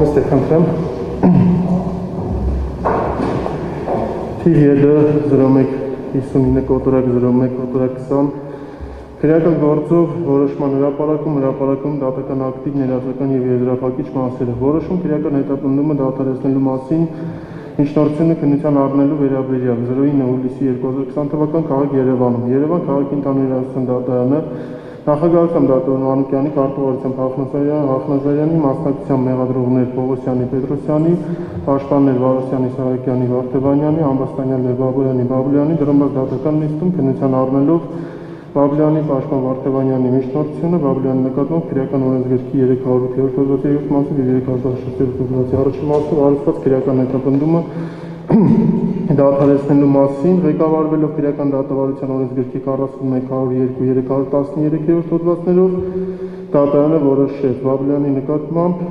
Mr. Contrem. TV-ը 0159 կոտրակ 01 կոտրակ 20 քրեական գործով որոշման հրապարակում դատական ակտի ներածական եւ եզրափակիչ մասերը որոշում քրեական հետապնդումը դադարեցնելու մասին Միջնորդությունը քննության առնելու վերաբերյալ 09 հուլիսի 2020 թվական քաղաք Երևանում Երևան քաղաքի ընդհանուր իրավասության դատարանը Նախագահության դատորեն Մանուկյանի կարգավորությամբ Հախնազարյանի մասնակցությամբ մեղադրողներ Պողոսյանի Պետրոսյանի, պաշտպաններ Վարոսյանի Սահակյանի Վարդևանյանի, Ամբաստանյանի Բաբլյանի դրամբաց դատական նիստում քննության առնելով Բաբլյանի պաշտպան Վարդևանյանի միջնորդությունը Բաբլյանի նկատմամբ քրեական օրենսգրքի 308-րդ հոդվածի 2 մասով եւ 317-րդ հոդվածի առաջին մասով արարված քրեական հետապնդումը դադարեցնելու մասին ղեկավարվելով քրեական դատավարության օրենսգրքի 41-102-313-րդ հոդվածներով դատարանը որոշեց Բաբլյանի նկատմամբ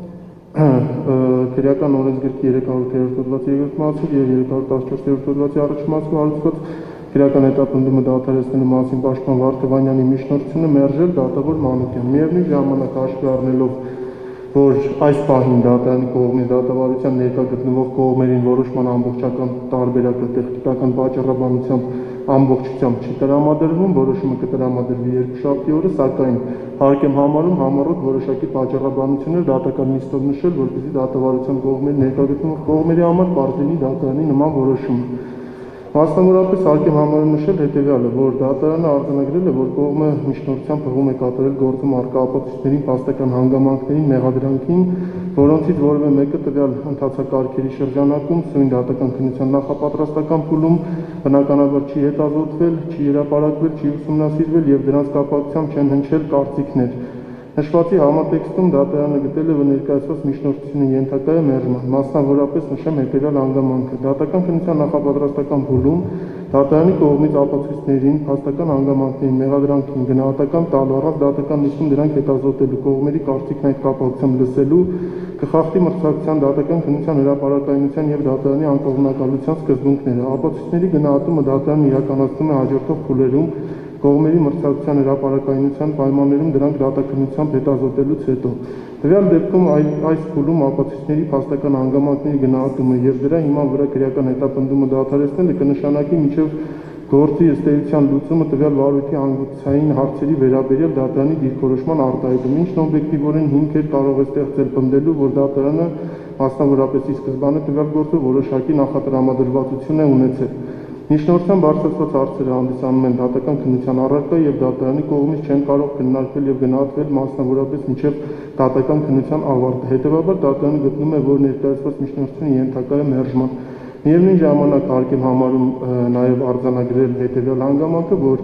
քրեական օրենսգրքի 308-րդ հոդվածի 2 մասով եւ 314-րդ հոդվածի առաջին մասով արարված քրեական հետապնդումը դադարեցնելու մասին պաշտպան Վարդևանյանի միջնորդությունը մերժել դատավոր Մանուկյան միևնույն ժամանակ հաշվի առնելով որ այս պահին դատարանի կողմից դատավարության ներկա գտնվող կողմերին որոշման ամբողջական տարբերակը տեխնիկական պատճառաբանությամբ ամբողջությամբ չի տրամադրվում, որոշումը կտրամադրվի երկուշաբթի օրը, սակայն հարկ եմ համարում համառոտ որոշակի պատճառաբանություններ դատական նիստով նշել, որպեսզի դատավարության կողմերի ներկա գտնվող կողմերի համար պարզ լինի դատարանի նման որոշումը։ Մասնավորապես հարկ եմ համարում նշել հետևյալը, որ դատարանը արձանագրել է, որ կողմը միջնորդությամբ հղում է կատարել գործում առկա ապացույցներին, փաստական հանգամանքներին, մեղադրանքին, որոնցից որևէ մեկը տվյալ ընթացակարգերի շրջանակում սույն դատական քննության նախապատրաստական փուլում բնականաբար չի հետազոտվել, չի հրապարակվել, չի ուսումնասիրվել եւ դրանց կապակցությամբ չեն հնչել կարծիքներ։ Նշվածի համատեքստում դատարանը գտել է, որ ներկայացված միջնորդությունը ենթակա է մերժման, մասնավորապես նշեմ հետևյալ հանգամանքը։ Դատական քննության նախապատրաստական փուլում դատարանի կողմից ապացույցներին, փաստական հանգամանքներին, մեղադրանքին, գնահատական տալու առանց դատական նիստում դրանք հետազոտելու կողմերի կարծիքն այդ կապակցությամբ լսելու կխախտի մրցակցության դատական քննության հրապարակայնության եւ դատարանի անկողմնակալության սկզբունքները։ Ապացույցների գնահատումը դատարանը իրականացնում է հաջորդող փուլերում կողմերի մրցակցության հրապարակայնության պայմաններում դրանք դատաքննությամբ հետազոտելուց հետո։ Տվյալ դեպքում այս փուլում ապացույցների փաստական հանգամանքների գնահատումը եւ դրա հիման վրա քրեական հետապնդումը դադարեցնելը կնշանակի մինչեւ գործի ըստեյության լուծումը տվյալ վարույթի հանգուցային հարցերի վերաբերյալ դատարանի դիրքորոշման արտահայտում, ինչն օբյեկտիվորեն հիմք էր կարող է ստեղծել պնդելու, որ դատարանը մասնավորապես ի սկզբանե տվյալ գործը որոշակի նախատրամադրվածություն է ունեցել։ Միջնորդությամբ բարձրացված հարցերը հանդիսանում են դատական քննության առարկա եւ դատարանի կողմից չեն կարող քննարկվել եւ գնահատվել մասնավորապես մինչեւ դատական քննության ավարտը։ Հետևաբար դատարանը գտնում է, որ ներկայացված միջնորդությունը ենթակա է մերժման։ Միևնույն ժամանակ հարկ եմ համարում նաեւ արձանագրել հետեւյալ հանգամանքը, որ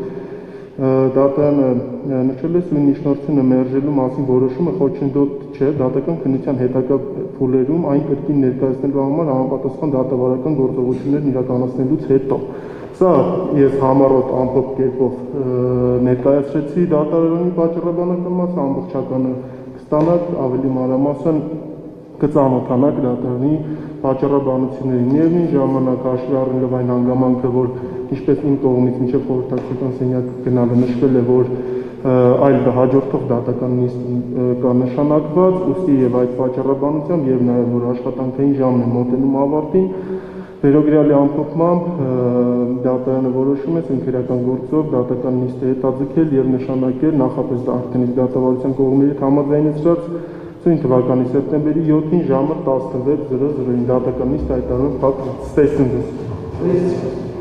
դատարանը նշել է սույն միջնորդությունը մերժելու մասին որոշումը խոչընդոտ չէ դատական քննության հետագա փուլերում այն կրկին ներկայացնելու համար համապատասխան դատավարական գործողություններ իրականացնելուց հետո։ Սա ես համառոտ ամփոփ կերպով ներկայացրեցի դատարանի պատճառաբանական մասը ամբողջականը կստանաք ավելի մանրամասն կծանոթանաք դատարանի պատճառաբանություններին։ Միևնույն ժամանակ հաշվի առնելով այն հանգամանքը, որ ինչպես իմ կողմից մինչև խորհրդակցական սենյակ գնալը նշվել է, որ այլ հաջորդող դատական նիստ կա նշանակված, ուստի եւ այդ պատճառաբանությամբ եւ նաեւ որ աշխատանքային ժամն է մոտենում ավարտին, վերոգրյալի ամփոփմամբ դատարանը որոշում է քրեական գործով դատական նիստը հետաձգել եւ նշանակել նախապես արդեն դատավարության կողմերի համաձայնեցրած Սույն թվականի սեպտեմբերի 7-ին ժամը 16:00-ին դատական նիստ հայտարարում փակ ստեսնձ։